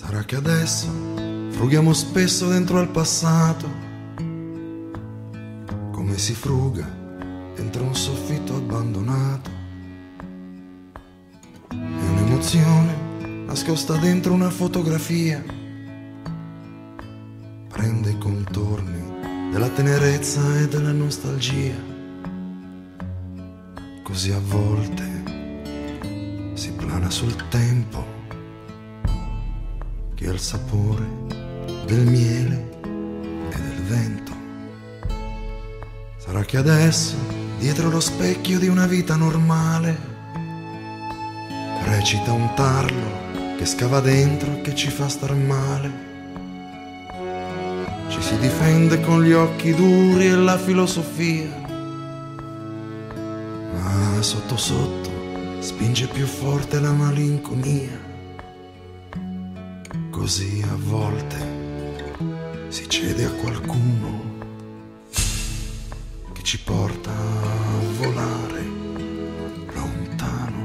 Sarà che adesso frughiamo spesso dentro al passato, come si fruga dentro un soffitto abbandonato. È un'emozione nascosta dentro una fotografia, prende i contorni della tenerezza e della nostalgia. Così a volte si plana sul tempo che ha il sapore del miele e del vento. Sarà che adesso, dietro lo specchio di una vita normale, recita un tarlo che scava dentro e che ci fa star male. Ci si difende con gli occhi duri e la filosofia, ma sotto sotto spinge più forte la malinconia. Così a volte si cede a qualcuno che ci porta a volare lontano.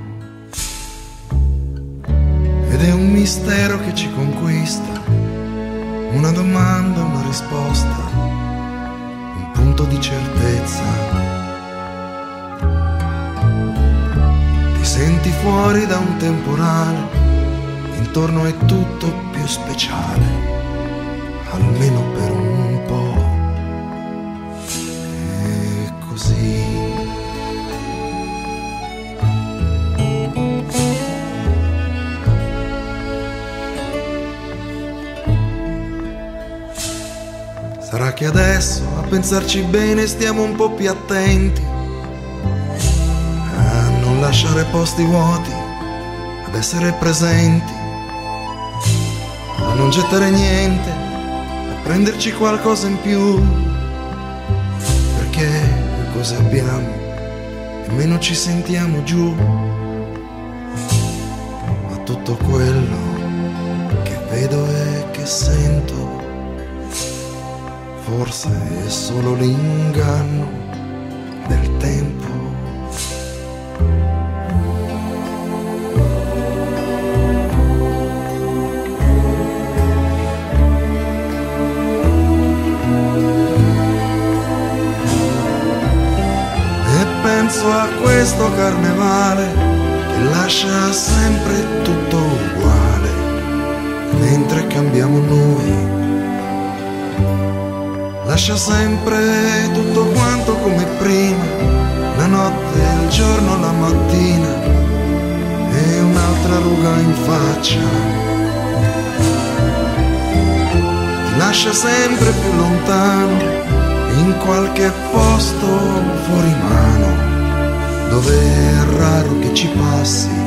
Ed è un mistero che ci conquista, una domanda, una risposta, un punto di certezza. Ti senti fuori da un temporale, intorno è tutto più speciale, almeno per un po'. E così sarà che adesso a pensarci bene stiamo un po' più attenti a non lasciare posti vuoti, ad essere presenti, a non gettare niente, a prenderci qualcosa in più, perché più cose abbiamo e meno ci sentiamo giù. Ma tutto quello che vedo e che sento forse è solo l'inganno del tempo. Penso a questo carnevale che lascia sempre tutto uguale, mentre cambiamo noi. Lascia sempre tutto quanto come prima, la notte, il giorno, la mattina e un'altra ruga in faccia. Ti lascia sempre più lontano, in qualche posto fuori mano, dove è raro che ci passi